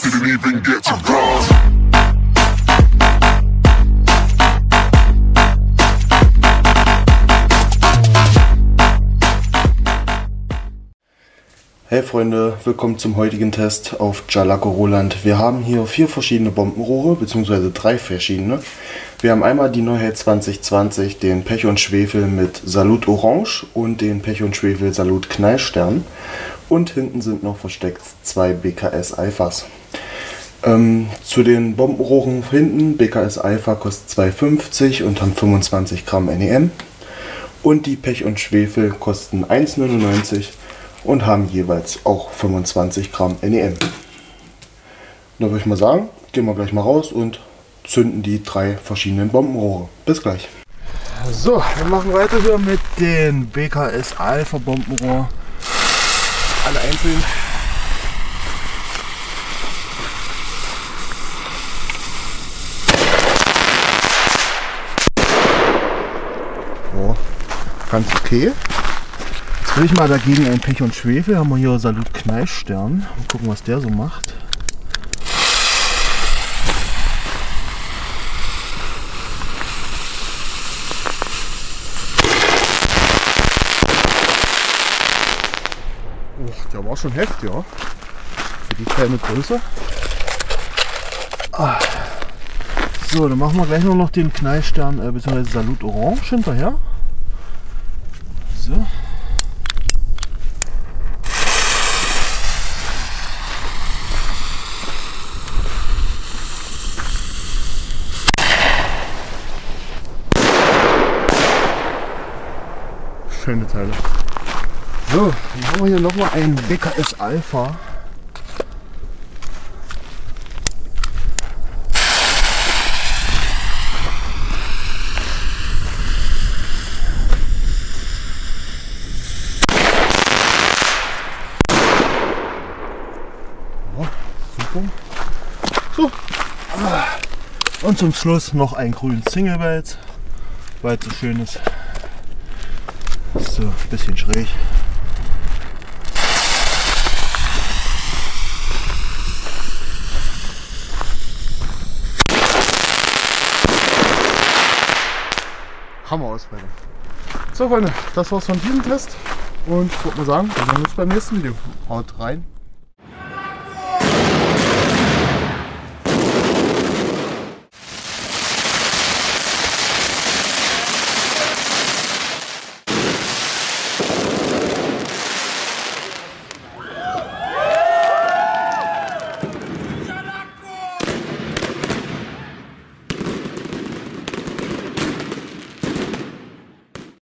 Didn't even get to bronze. Hey Freunde, willkommen zum heutigen Test auf Jalaco Roland. Wir haben hier 4 verschiedene Bombenrohre, beziehungsweise 3 verschiedene. Wir haben einmal die Neuheit 2020, den Pech und Schwefel mit Salut Orange und den Pech und Schwefel Salut Knallstern. Und hinten sind noch versteckt 2 BKS Alphas. Zu den Bombenrohren hinten, BKS Alpha kostet 2,50 und haben 25 Gramm NEM. Und die Pech und Schwefel kosten 1,99 und haben jeweils auch 25 Gramm NEM. Da würde ich mal sagen, gehen wir gleich mal raus und zünden die 3 verschiedenen Bombenrohre. Bis gleich. So, wir machen weiter hier mit den BKS Alpha Bombenrohr. Alle einzeln. Oh, ganz okay. Jetzt will ich mal dagegen ein Pech und Schwefel. Haben wir hier Salut Knallstern. Mal gucken, was der so macht. Oh, der war schon heftig, ja. Für die kleine Größe. So, dann machen wir gleich noch den Knallstern bzw. Salut Orange hinterher. So. Schöne Teile. So, dann haben wir hier nochmal ein BKS Alpha. Ja, super. So. Und zum Schluss noch ein grünes Single Bells, weil es so schön ist. So, ein bisschen schräg. Hammer Ausbeute. So Freunde, das war's von diesem Test und ich würde mal sagen, wir sehen uns beim nächsten Video. Haut rein!